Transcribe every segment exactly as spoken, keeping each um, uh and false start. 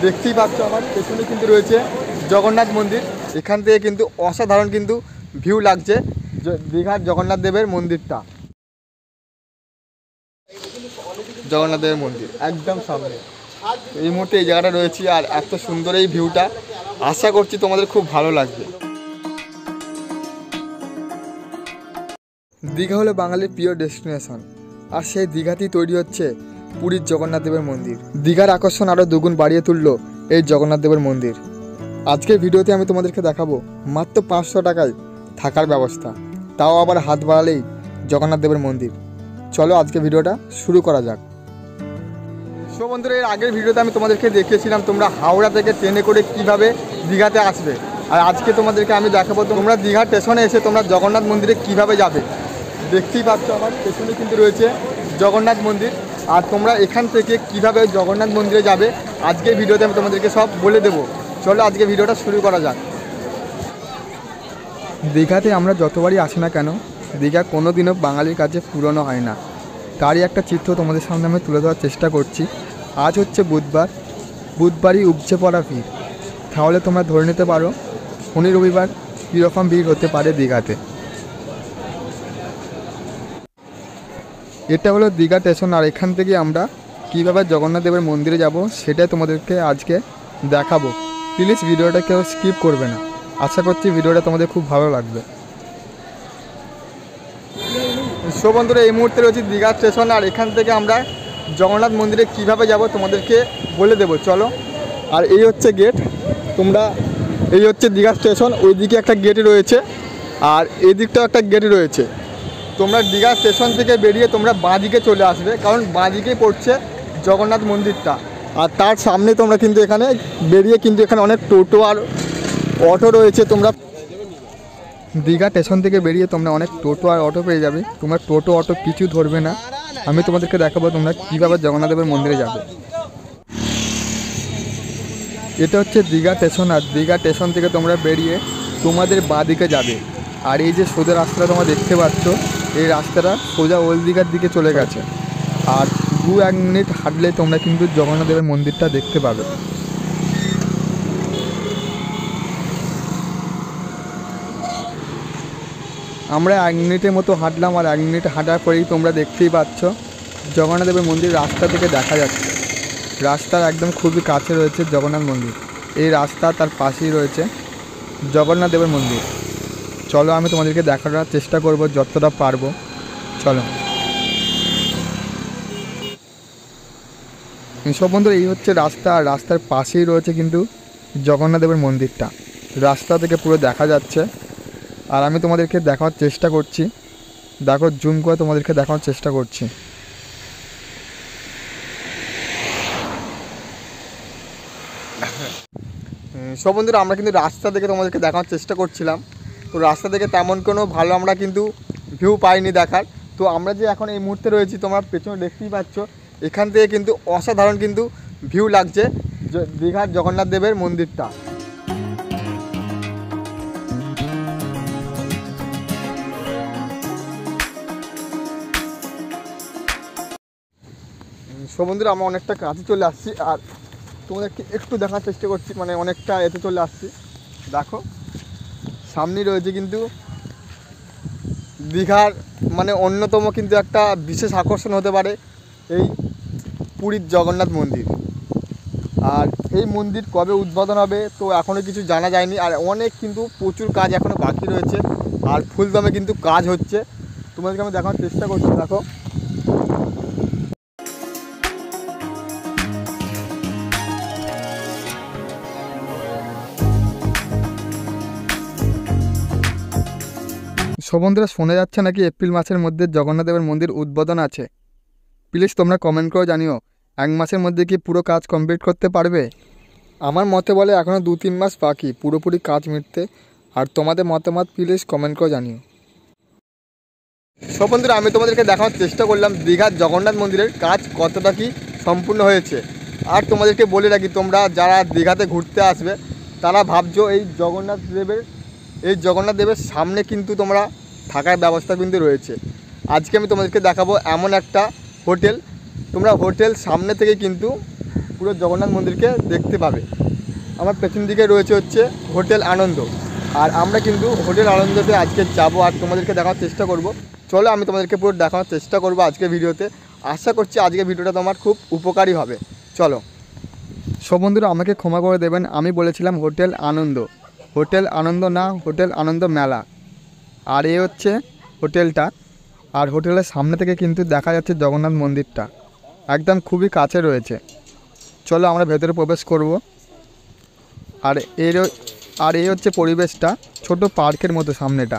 দেখতেই পাচ্ছ আমার পেছনে কিন্তু রয়েছে জগন্নাথ মন্দির। এখান থেকে কিন্তু অসাধারণ কিন্তু ভিউ লাগছে দীঘার জগন্নাথ দেবের মন্দিরটা। জগন্নাথ দেবের মন্দির একদম সামনে এই মুহূর্তে এই জায়গাটা রয়েছে। আর এত সুন্দর এই ভিউটা, আশা করছি তোমাদের খুব ভালো লাগবে। দীঘা হলো বাঙালির প্রিয় ডেস্টিনেশন, আর সেই দীঘাতেই তৈরি হচ্ছে পুরীর জগন্নাথ দেবের মন্দির। দীঘার আকর্ষণ আরও দুগুণ বাড়িয়ে তুলল এই জগন্নাথ দেবের মন্দির। আজকের ভিডিওতে আমি তোমাদেরকে দেখাবো মাত্র পাঁচশো টাকায় থাকার ব্যবস্থা, তাও আবার হাত বাড়ালেই জগন্নাথ দেবের মন্দির। চলো আজকে ভিডিওটা শুরু করা যাক। সো বন্ধুরা, এর আগের ভিডিওতে আমি তোমাদেরকে দেখিয়েছিলাম তোমরা হাওড়া থেকে ট্রেনে করে কিভাবে দীঘাতে আসবে, আর আজকে তোমাদেরকে আমি দেখাবো তোমরা দীঘা স্টেশনে এসে তোমরা জগন্নাথ মন্দিরে কিভাবে যাবে। দেখতেই পাচ্ছ আমার পেছনে কিন্তু রয়েছে জগন্নাথ মন্দির, আর তোমরা এখান থেকে কিভাবে জগন্নাথ মন্দিরে যাবে আজকের ভিডিওতে আমি তোমাদেরকে সব বলে দেবো। চলো আজকে ভিডিওটা শুরু করা যাক। দীঘাতে আমরা যতবারই আসি না কেন, দীঘা কোনো দিনও বাঙালির কাছে পুরনো হয় না। তারই একটা চিত্র তোমাদের সামনে আমি তুলে ধরার চেষ্টা করছি। আজ হচ্ছে বুধবার, বুধবারই উপচে পড়া ভিড়। তাহলে তোমরা ধরে নিতে পারো শনি রবিবার কীরকম ভিড় হতে পারে দীঘাতে। এটা হলো দীঘা স্টেশন, আর এখান থেকে আমরা কীভাবে জগন্নাথ দেবের মন্দিরে যাব সেটাই তোমাদেরকে আজকে দেখাবো। প্লিজ ভিডিওটা কেউ স্কিপ করবে না, আশা করছি ভিডিওটা তোমাদের খুব ভালো লাগবে। সো বন্ধুরা, এই মুহূর্তে রয়েছে দীঘা স্টেশন, আর এখান থেকে আমরা জগন্নাথ মন্দিরে কিভাবে যাব তোমাদেরকে বলে দেবো। চলো, আর এই হচ্ছে গেট। তোমরা এই হচ্ছে দীঘা স্টেশন, ওই দিকে একটা গেট রয়েছে আর এই দিকটাও একটা গেট রয়েছে। তোমরা দীঘা স্টেশন থেকে বেরিয়ে তোমরা বাঁ দিকে চলে আসবে, কারণ বাঁ দিকেই পড়ছে জগন্নাথ মন্দিরটা। আর তার সামনে তোমরা কিন্তু এখানে বেরিয়ে কিন্তু এখানে অনেক টোটো আর অটো রয়েছে। তোমরা দীঘা স্টেশন থেকে বেরিয়ে তোমরা অনেক টোটো আর অটো পেয়ে যাবে। তোমরা টোটো অটো কিছু ধরবে না, আমি তোমাদেরকে দেখাবো তোমরা কীভাবে জগন্নাথ দেবের মন্দিরে যাবে। এটা হচ্ছে দীঘা স্টেশন, আর দীঘা স্টেশন থেকে তোমরা বেরিয়ে তোমাদের বাঁ দিকে যাবে। আর এই যে সোজা রাস্তাটা তোমরা দেখতে পাচ্ছ, এই রাস্তাটা সোজা ওল্ড দীঘার দিকে চলে গেছে। আর দু এক মিনিট হাঁটলে তোমরা কিন্তু জগন্নাথ দেবের মন্দিরটা দেখতে পাবে। আমরা এক মিনিটের মতো হাঁটলাম, আর এক মিনিট হাঁটার পরেই তোমরা দেখতেই পাচ্ছ জগন্নাথ দেবের মন্দির রাস্তা থেকে দেখা যাচ্ছে। রাস্তার একদম খুবই কাছে রয়েছে জগন্নাথ মন্দির। এই রাস্তা তার পাশেই রয়েছে জগন্নাথ দেবের মন্দির। চলো আমি তোমাদেরকে দেখানোর চেষ্টা করব যতটা পারবো। চলো। সব বন্ধুরা, এই হচ্ছে রাস্তা, আর রাস্তার পাশেই রয়েছে কিন্তু জগন্নাথ দেবের মন্দিরটা। রাস্তা থেকে পুরো দেখা যাচ্ছে, আর আমি তোমাদেরকে দেখানোর চেষ্টা করছি। দেখো, জুম করে তোমাদেরকে দেখানোর চেষ্টা করছি। সব বন্ধুরা, আমরা কিন্তু রাস্তা থেকে তোমাদেরকে দেখানোর চেষ্টা করছিলাম, তো রাস্তা থেকে তেমন কোনো ভালো আমরা কিন্তু ভিউ পাইনি দেখার। তো আমরা যে এখন এই মুহূর্তে রয়েছি তোমরা পেছনে দেখতেই পাচ্ছ, এখান থেকে কিন্তু অসাধারণ কিন্তু ভিউ লাগছে দীঘার জগন্নাথ দেবের মন্দিরটা। সব বন্ধুরা, আমরা অনেকটা কাছে চলে আসছি, আর তোমাদেরকে একটু দেখার চেষ্টা করছি, মানে অনেকটা এতে চলে আসছি। দেখো, সামনেই রয়েছে কিন্তু দীঘার মানে অন্যতম কিন্তু একটা বিশেষ আকর্ষণ হতে পারে এই পুরীর জগন্নাথ মন্দির। আর এই মন্দির কবে উদ্বোধন হবে তো এখনও কিছু জানা যায়নি, আর অনেক কিন্তু প্রচুর কাজ এখনও বাকি রয়েছে, আর ফুলদমে কিন্তু কাজ হচ্ছে। তোমাদেরকে আমি দেখানোর চেষ্টা করছি। দেখো, বন্ধুরা, শোনা যাচ্ছে নাকি এপ্রিল মাসের মধ্যে জগন্নাথ দেবের মন্দির উদ্বোধন আছে। প্লিজ তোমরা কমেন্ট করে জানিও এক মাসের মধ্যে কি পুরো কাজ কমপ্লিট করতে পারবে। আমার মতে বলে এখনও দু তিন মাস বাকি পুরোপুরি কাজ মিটতে, আর তোমাদের মতামত প্লিজ কমেন্ট করে জানিও। সব বন্ধুরা, আমি তোমাদেরকে দেখানোর চেষ্টা করলাম দীঘার জগন্নাথ মন্দিরের কাজ কতটা কি সম্পূর্ণ হয়েছে। আর তোমাদেরকে বলে রাখি, তোমরা যারা দীঘাতে ঘুরতে আসবে তারা ভাবছো এই জগন্নাথ দেবের এই জগন্নাথ দেবের সামনে কিন্তু তোমরা থাকার ব্যবস্থা কিন্তু রয়েছে। আজকে আমি তোমাদেরকে দেখাবো এমন একটা হোটেল, তোমরা হোটেল সামনে থেকে কিন্তু পুরো জগন্নাথ মন্দিরকে দেখতে পাবে। আমার পেছন দিকে রয়েছে হচ্ছে হোটেল আনন্দ, আর আমরা কিন্তু হোটেল আনন্দতে আজকে যাবো আর তোমাদেরকে দেখার চেষ্টা করব। চলো আমি তোমাদেরকে পুরো দেখানোর চেষ্টা করব আজকে ভিডিওতে। আশা করছি আজকে ভিডিওটা তোমার খুব উপকারী হবে। চলো। সব বন্ধুরা আমাকে ক্ষমা করে দেবেন, আমি বলেছিলাম হোটেল আনন্দ, হোটেল আনন্দ না, হোটেল আনন্দ মেলা। আর এ হচ্ছে হোটেলটা, আর হোটেলের সামনে থেকে কিন্তু দেখা যাচ্ছে জগন্নাথ মন্দিরটা, একদম খুবই কাছে রয়েছে। চলো আমরা ভেতরে প্রবেশ করব। আর এর আর এই হচ্ছে পরিবেশটা, ছোট পার্কের মতো সামনেটা।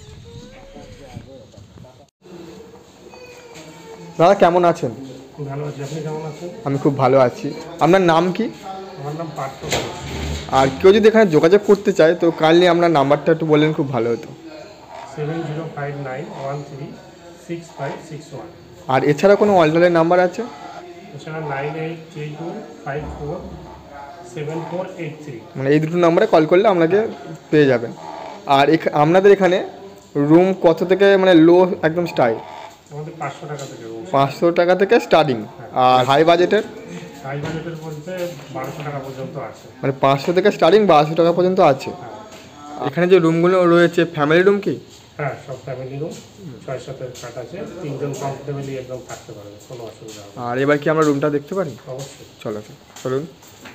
দাদা কেমন আছেন? ভালো আছি, আপনি কেমন আছেন? আমি খুব ভালো আছি। আপনার নাম কি? আমার নাম পার্থ। আর কেউ যদি এখানে যোগাযোগ করতে চায় তো কাইন্ডলি আপনার নাম্বারটা একটু বললেন, খুব ভালো হতো। Seven zero five nine one three six five six one. আর এছাড়া কোনো অনলাইন নাম্বার আছে? এছাড়া nine eight three two five four seven four eight three, মানে এই দুটো নাম্বারে কল করলে আপনাকে পেয়ে যাবেন। আর আপনাদের এখানে রুম কত থেকে মানে লো একদম স্টার্ট? আমাদের পাঁচশো টাকা থেকে রুম। পাঁচশো টাকা থেকে স্টার্টিং। আর হাই বাজেটের? হাই বাজেটের বলতে বারোশো টাকা পর্যন্ত আছে। মানে পাঁচশো থেকে স্টার্টিং বারোশো টাকা পর্যন্ত আছে। এখানে যে রুমগুলো রয়েছে ফ্যামিলি রুম কি? হ্যাঁ, সব ফ্যামিলি রুম, ছয় সাতের খাট আছে, তিনজন কমফোর্টেবলি একদম থাকতে পারবে, কোনো অসুবিধা হবে না। আর এবার কি আমরা রুমটা দেখতে পারি? অবশ্যই, চলো চলুন।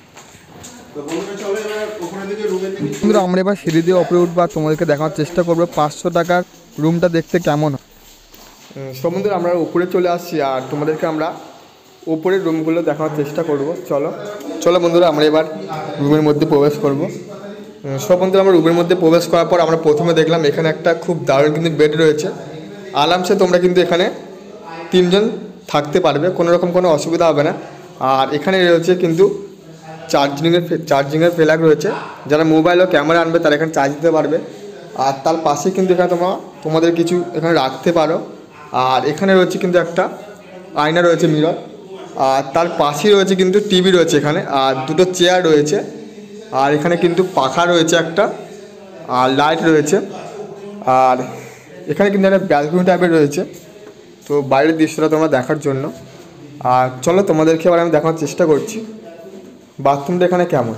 বন্ধুরা আমরা এবার সিঁড়ি দিয়ে ওপরে উঠবো আর তোমাদেরকে দেখানোর চেষ্টা করবো পাঁচশো টাকার রুমটা দেখতে কেমন। সব বন্ধুরা আমরা উপরে চলে আসছি আর তোমাদেরকে আমরা উপরের রুমগুলো দেখানোর চেষ্টা করব। চলো চলো বন্ধুরা আমরা এবার রুমের মধ্যে প্রবেশ করব। সব বন্ধুরা আমরা রুমের মধ্যে প্রবেশ করার পর আমরা প্রথমে দেখলাম এখানে একটা খুব দারুণ কিন্তু বেড রয়েছে। আরামসে তোমরা কিন্তু এখানে তিনজন থাকতে পারবে, কোনো রকম কোনো অসুবিধা হবে না। আর এখানে রয়েছে কিন্তু চার্জিংয়ের চার্জিংয়ের প্লাগ রয়েছে, যারা মোবাইল ও ক্যামেরা আনবে তারা এখানে চার্জ দিতে পারবে। আর তার পাশে কিন্তু এখানে তোমরা তোমাদের কিছু এখানে রাখতে পারো। আর এখানে রয়েছে কিন্তু একটা আয়না রয়েছে, মিরর। আর তার পাশেই রয়েছে কিন্তু টিভি রয়েছে এখানে, আর দুটো চেয়ার রয়েছে। আর এখানে কিন্তু পাখা রয়েছে একটা, আর লাইট রয়েছে। আর এখানে কিন্তু একটা ব্যালকনি টাইপের রয়েছে, তো বাইরের দৃশ্যটা তোমরা দেখার জন্য। আর চলো তোমাদেরকে এবার আমি দেখানোর চেষ্টা করছি বাথরুমটা এখানে কেমন।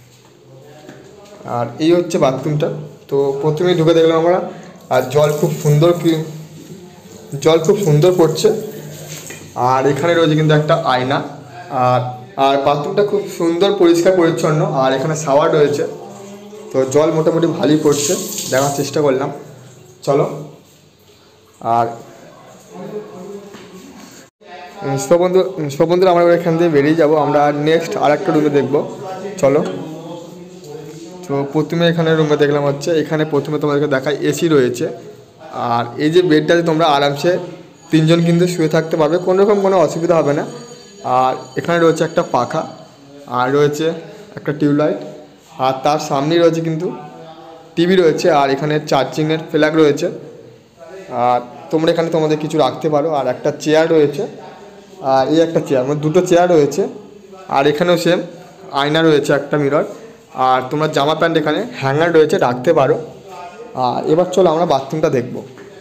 আর এই হচ্ছে বাথরুমটা। তো প্রথমেই ঢুকে দেখলাম আমরা, আর জল খুব সুন্দর কি জল খুব সুন্দর পড়ছে। আর এখানে রয়েছে কিন্তু একটা আয়না। আর আর বাথরুমটা খুব সুন্দর পরিষ্কার পরিচ্ছন্ন। আর এখানে শাওয়ার রয়েছে, তো জল মোটামুটি ভালোই পড়ছে, দেখার চেষ্টা করলাম। চলো। আর সব বন্ধু সব বন্ধুরা আমরা এখান থেকে বেরিয়ে যাবো, আমরা নেক্সট আর একটা রুমে দেখবো। চলো। তো প্রথমে এখানে রুমে দেখলাম হচ্ছে, এখানে প্রথমে তোমাদেরকে দেখায় এসি রয়েছে। আর এই যে বেডটাতে তোমরা আরামসে তিনজন কিন্তু শুয়ে থাকতে পারবে, কোনো রকম কোনো অসুবিধা হবে না। আর এখানে রয়েছে একটা পাখা, আর রয়েছে একটা টিউবলাইট। আর তার সামনেই রয়েছে কিন্তু টিভি রয়েছে, আর এখানে চার্জিংয়ের প্লাগ রয়েছে। আর তোমরা এখানে তোমাদের কিছু রাখতে পারো। আর একটা চেয়ার রয়েছে, আর এই একটা চেয়ার, মানে দুটো চেয়ার রয়েছে। আর এখানেও সেম আয়না রয়েছে, একটা মিরর। আর তোমরা জামা প্যান্ট এখানে হ্যাঙ্গার রয়েছে, রাখতে পারো। আর এবার চলো আমরা বাথরুমটা দেখবো।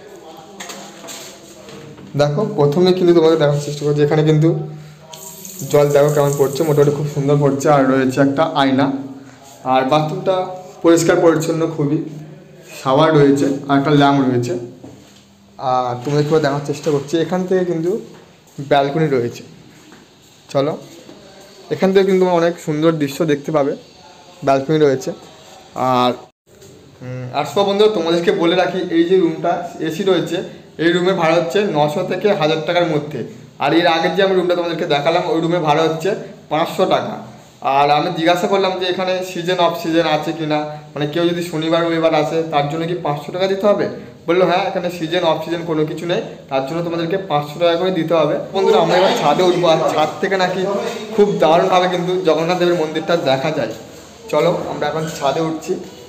দেখো প্রথমে কিন্তু তোমাদের দেখার চেষ্টা করছি, এখানে কিন্তু জল দেখো কেমন পড়ছে, মোটামুটি খুব সুন্দর পড়ছে। আর রয়েছে একটা আয়না। আর বাথরুমটা পরিষ্কার পরিচ্ছন্ন খুবই, শাওয়ার রয়েছে, আর একটা ল্যাম্প রয়েছে। আর তোমাদেরকে দেখার চেষ্টা করছি, এখান থেকে কিন্তু ব্যালকনি রয়েছে। চলো, এখান থেকে কিন্তু অনেক সুন্দর দৃশ্য দেখতে পাবে, ব্যালকনি রয়েছে। আর আর সব বন্ধু তোমাদেরকে বলে রাখি, এই যে রুমটা এসি রয়েছে, এই রুমের ভাড়া হচ্ছে নশো থেকে হাজার টাকার মধ্যে। আর এর আগের যে আমি রুমটা তোমাদেরকে দেখালাম, ওই রুমের ভাড়া হচ্ছে পাঁচশো টাকা। আর আমি জিজ্ঞাসা করলাম যে এখানে সিজন অফ সিজন আছে কি না, মানে কেউ যদি শনিবার রবিবার আসে তার জন্য কি পাঁচশো টাকা দিতে হবে? বললো হ্যাঁ, এখানে সিজন অফ সিজন কোনো কিছু নেই, তার জন্য তোমাদেরকে পাঁচশো টাকা করে দিতে হবে। বন্ধুরা আমরা এবার ছাদে উঠবো, আর ছাদ থেকে নাকি খুব দারুণভাবে কিন্তু জগন্নাথ দেবের মন্দিরটা দেখা যায়। চলো আমরা এখন ছাদে উঠছি।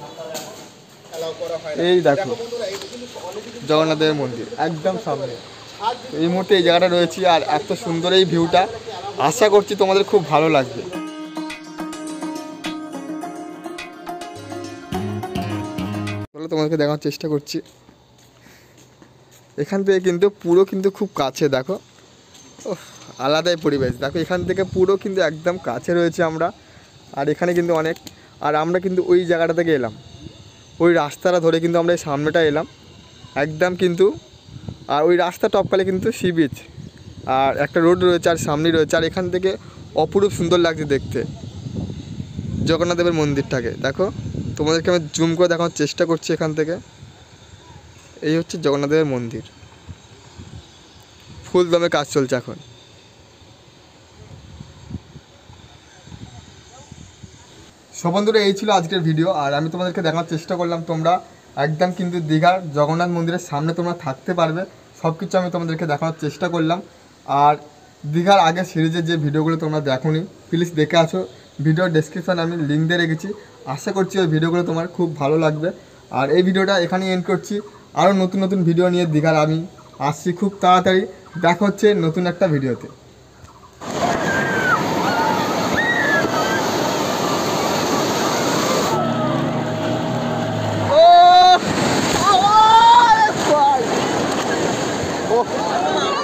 এই দেখো জগন্নাথ দেবের মন্দির একদম সামনে, এই মুহূর্তে এই জায়গাটা রয়েছি। আর এত সুন্দর এই ভিউটা, আশা করছি তোমাদের খুব ভালো লাগবে। চলো তোমাদেরকে দেখার চেষ্টা করছি, এখান থেকে কিন্তু পুরো কিন্তু খুব কাছে, দেখো। ওহ আলাদাই পরিবেশ। দেখো এখান থেকে পুরো কিন্তু একদম কাছে রয়েছে আমরা, আর এখানে কিন্তু অনেক, আর আমরা কিন্তু ওই জায়গাটা থেকে এলাম, ওই রাস্তাটা ধরে কিন্তু আমরা এই সামনেটা এলাম একদম কিন্তু। আর ওই রাস্তা টপকালে কিন্তু সি বিচ আর একটা রোড রয়েছে আর সামনেই রয়েছে। আর এখান থেকে অপরূপ সুন্দর লাগছে দেখতে জগন্নাথ দেবের মন্দিরটাকে। দেখো তোমাদেরকে আমি জুম করে দেখানোর চেষ্টা করছি এখান থেকে। এই হচ্ছে জগন্নাথ দেবের মন্দির, ফুল দমে কাজ চলছে এখন। সো বন্ধুরা, এই ছিল আজকের ভিডিও। আর আমি তোমাদেরকে দেখানোর চেষ্টা করলাম তোমরা একদম কিন্তু দীঘার জগন্নাথ মন্দিরের সামনে তোমরা থাকতে পারবে, সব কিছু আমি তোমাদেরকে দেখানোর চেষ্টা করলাম। আর দীঘার আগে সিরিজের যে ভিডিওগুলো তোমরা দেখোনি, প্লিজ দেখে আসো। ভিডিওর ডেসক্রিপশানে আমি লিঙ্ক দিয়ে রেখেছি, আশা করছি ওই ভিডিওগুলো তোমার খুব ভালো লাগবে। আর এই ভিডিওটা এখানেই এন্ড করছি। আরও নতুন নতুন ভিডিও নিয়ে দীঘার আমি আসছি খুব তাড়াতাড়ি। দেখা হচ্ছে নতুন একটা ভিডিওতে। Oh!